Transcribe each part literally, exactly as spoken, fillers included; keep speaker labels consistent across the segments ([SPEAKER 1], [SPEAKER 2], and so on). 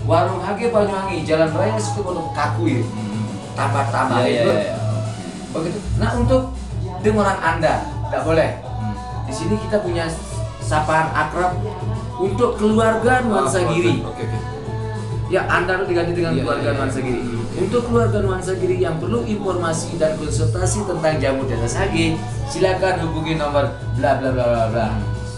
[SPEAKER 1] warung H G Banyuwangi, Jalan Raya Situ Bondo Kaku ya. Tambah-tambah
[SPEAKER 2] Ya, ya,
[SPEAKER 1] itu.
[SPEAKER 2] ya, ya.
[SPEAKER 1] Begitu. Nah, untuk dengoran Anda nggak boleh.
[SPEAKER 2] Hmm.
[SPEAKER 1] Di sini kita punya sapaan akrab untuk keluarga Nuansa Giri.
[SPEAKER 2] Oke, oke.
[SPEAKER 1] Ya, Anda harus diganti dengan
[SPEAKER 2] Iya,
[SPEAKER 1] keluarga
[SPEAKER 2] iya, iya.
[SPEAKER 1] Nuansa Giri. Untuk keluarga Nuansa Giri yang perlu informasi dan konsultasi tentang jamu tetes H G, silakan hubungi nomor bla bla bla bla bla.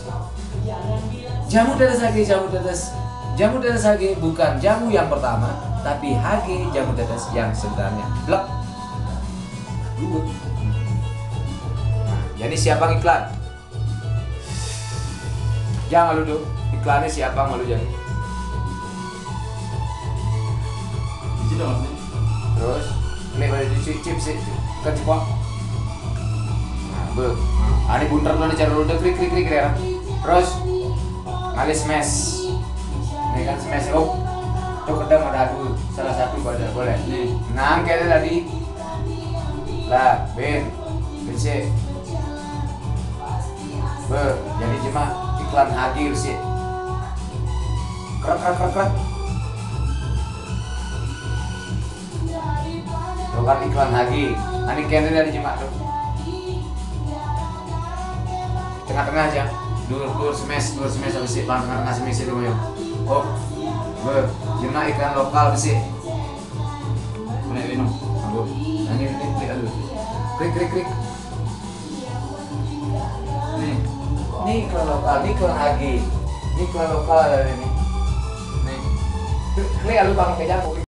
[SPEAKER 1] Jamu tetes H G, jamu tetes, jamu tetes H G bukan jamu yang pertama, tapi H G jamu tetes yang sebenarnya. Blok. Nah, jadi siapa yang iklan? Jangan lu dulu. Iklannya siapa malu jadi?
[SPEAKER 2] Di sini maksudnya.
[SPEAKER 1] Terus klik pada di chip chip sih kan cepok. Nah, be. Ani bunter dulu cara dulu klik klik klik ya. Terus kali smash. Ini kan smash oh. Tuh kedang ada dulu salah satu pada boleh.
[SPEAKER 2] Nih.
[SPEAKER 1] Nang kayak tadi. Lah, ben. Bece. Be, jadi cuma iklan hadir sih. Krak krak krak krak. Bukan iklan lagi. Nanti kayaknya dari jemaah tuh. Tengah-tengah aja. Dur dur smash, dur smash habis itu tengah-tengah smash itu ya. Oh. Ber, jemaah iklan lokal sih.
[SPEAKER 2] Mana ini? Ambo.
[SPEAKER 1] Nanti ini klik dulu. Klik klik klik.
[SPEAKER 2] Nih.
[SPEAKER 1] Ini iklan lokal, ini iklan lagi. Ini iklan lokal ada ini.
[SPEAKER 2] Nih.
[SPEAKER 1] Klik lalu bang ke jamu.